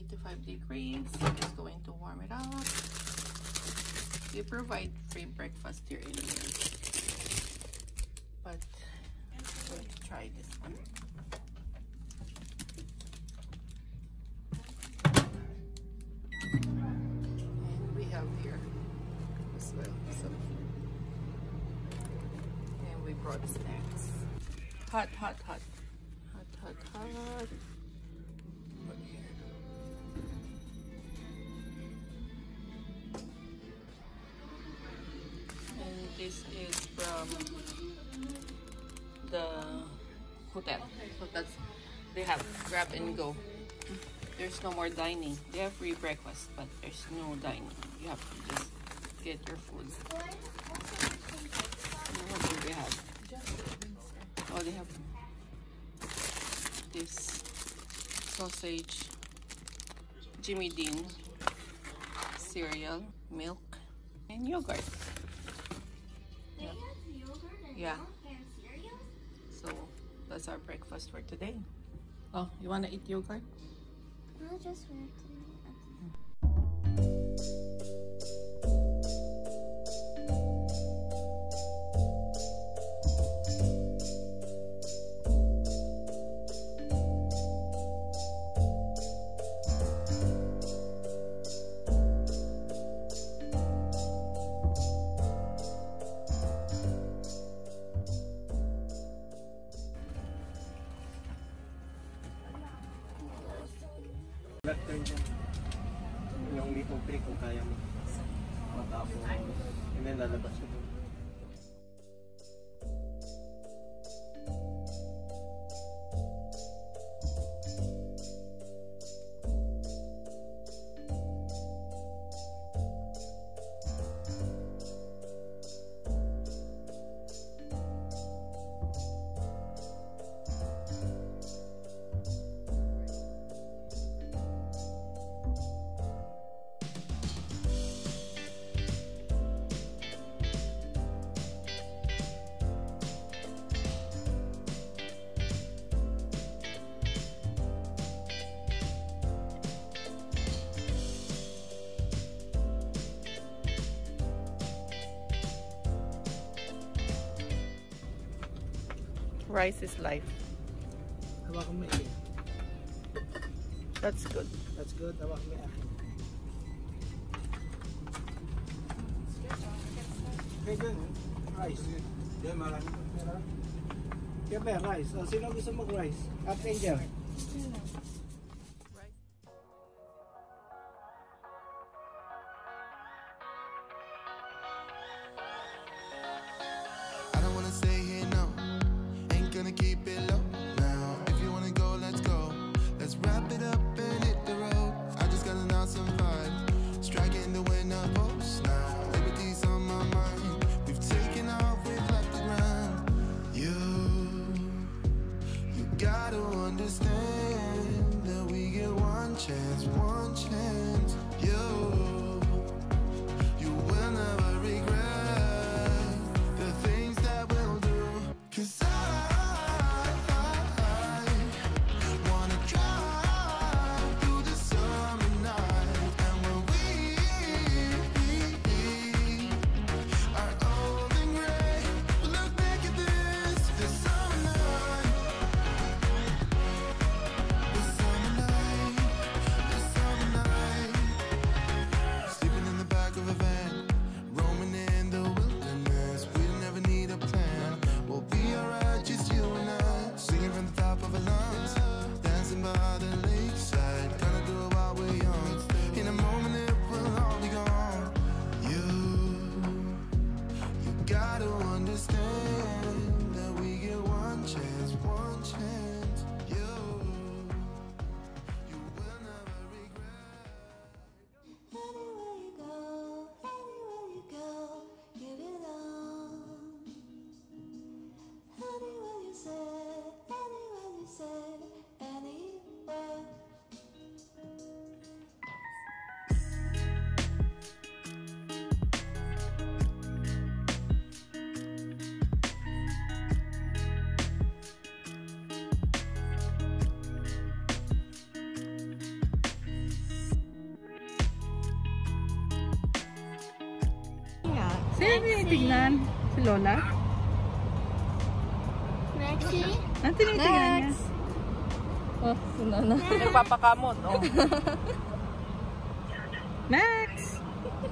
55 degrees. Just going to warm it up. They provide free breakfast here in here, but we'll try this one. And we have here as well some food, and we brought snacks. Hot, hot, hot, hot, hot, hot. Put here. And this is from the hotel. So that's, they have grab and go. There's no more dining. They have free breakfast, but there's no dining. You have to just get your food. What do they have? Oh, they have this sausage, Jimmy Dean, cereal, milk, and yogurt. Yeah. Yeah. So that's our breakfast for today. Oh, you want to eat yogurt? I just want to. Yung little break kung kaya mo matapos and then lalabas mo. Rice is life. Hawakan mo eh. That's good. That's good. Hawakan mo eh. Okay, good. Rice. Yeah, marami. Kaya ba, rice. O, sino gusto mag-rice? At Angel. Keep it low now. If you wanna go, let's go. Let's wrap it up and hit the road. I just got an awesome vibe, striking the winner post now. Liberty's on my mind. We've taken off, we've left the ground. You gotta understand that we get one chance, one chance. You will never regret the things that we'll do. 'Cause Sino tinitignan? Si Lola? Maxi? Ang tinitignan niya? Oh, si Nana. Nagpapakamot, oh. Max!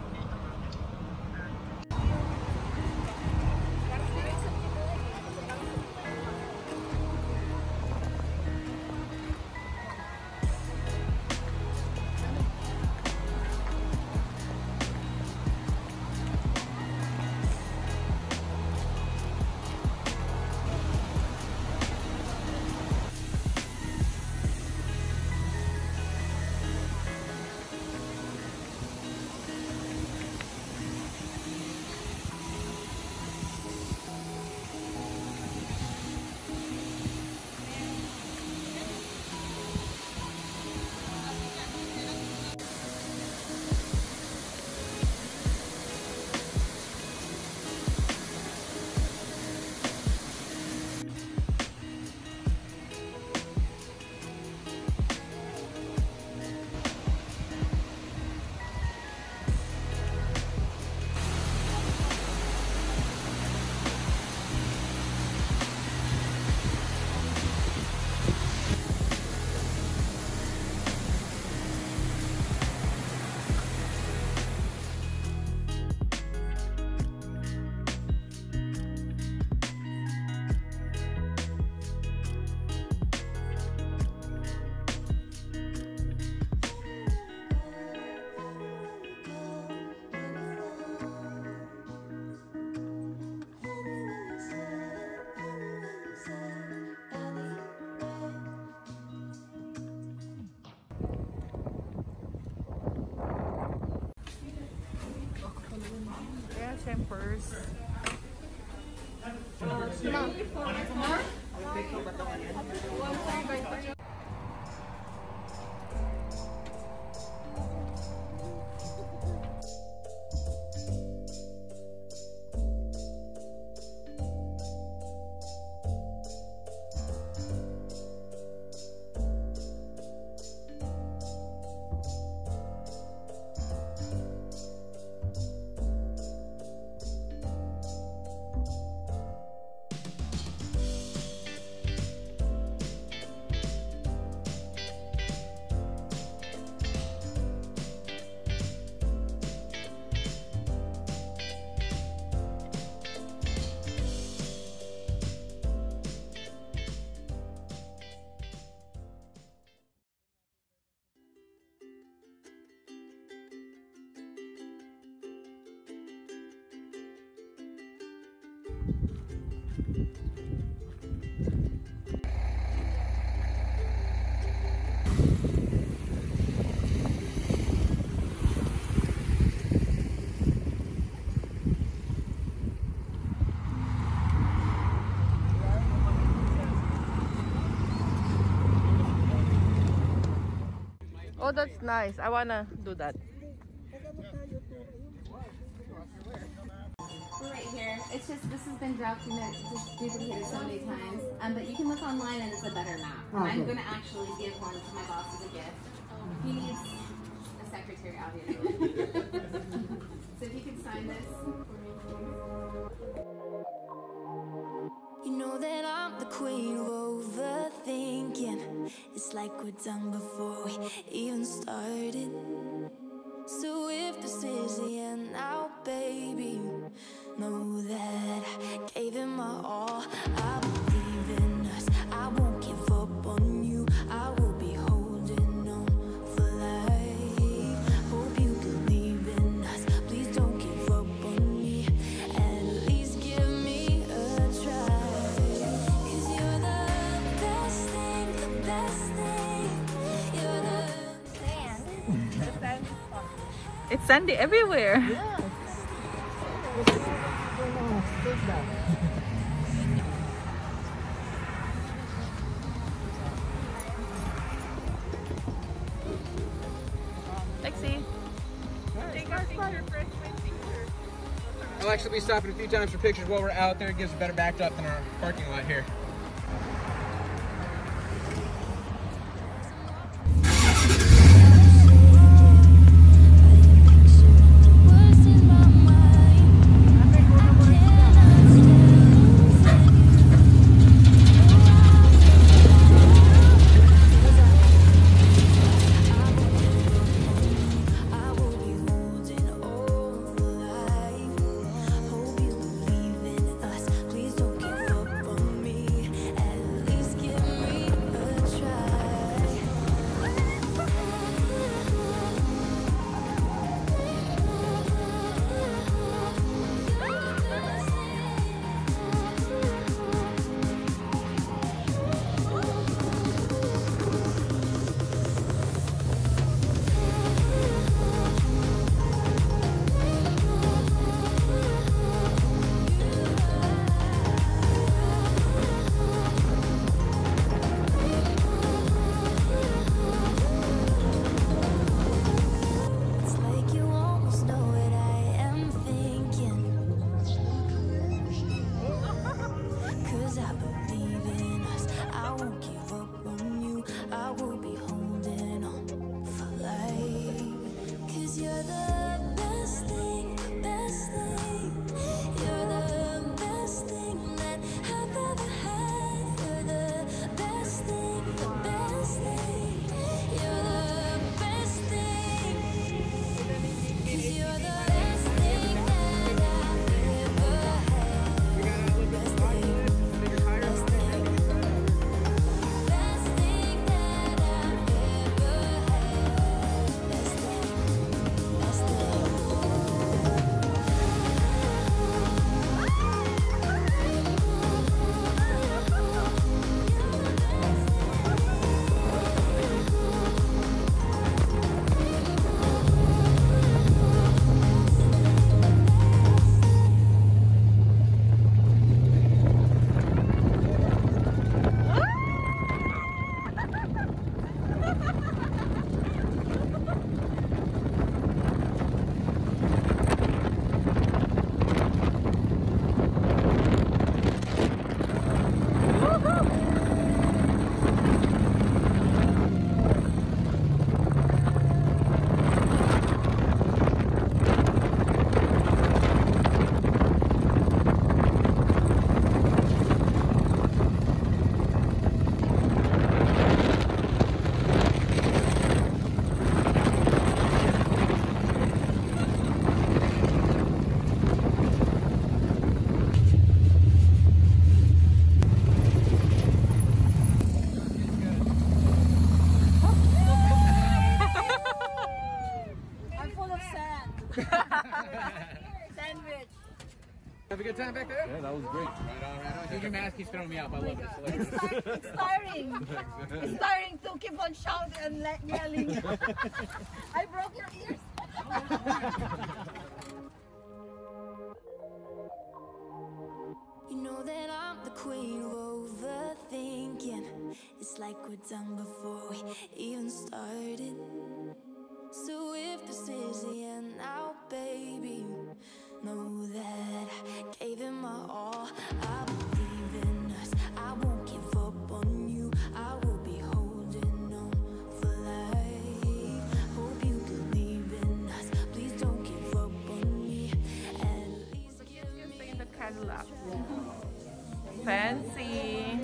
Shempers. Oh, that's nice. I wanna do that. We're right here. It's just, this has been documented, just duplicated so many times. But you can look online and it's a better map. And I'm going to actually give one to my boss as a gift. He needs a secretary, obviously. So if you could sign this for me, please. You know that I'm the queen of overthinking. It's like we're done before we even started. So if this is the end now, baby, know that I gave it my all. I believe in us, I won't give up on you. I will be holding on for life. Hope you believe in us, please don't give up on me. At least give me a try. 'Cause you're the best thing, the best thing. You're the It's sandy everywhere. Yeah. Lexi. I'll actually be stopping a few times for pictures while we're out there. It gives a better backdrop than our parking lot here. time back there? Yeah, that was great. Right on, right on. Your mask keeps throwing me off. I love it. It's hilarious. It's tiring. It's tiring to keep on shouting and yelling. I broke your ears. You know that I'm the queen of overthinking. It's like we're done before we even started. So if this is the end now, baby, know that I gave it my all. I believe in us. I won't give up on you. I will be holding on for life. Hope you believe in us. Please don't give up on me. At least give me The Cadillac. Fancy.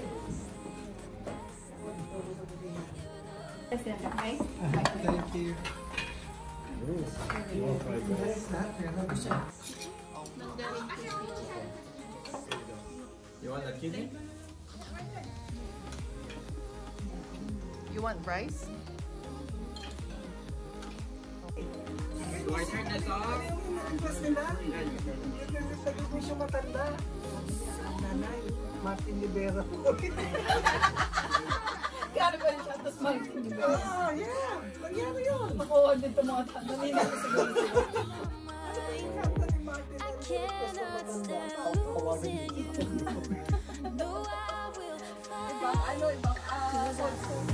Thank you. You want a kidney? You want rice? Do I turn this off? Request nila. Lagi mo siya matanda. Nanay, Martin Rivera. Kaya ba siya? Tapos Martin Rivera. Oh, yeah. Nangyari yun. Nakuha dito mga tanda nila. I cannot stand losing you. No, I will fight. Ibang ano, ibang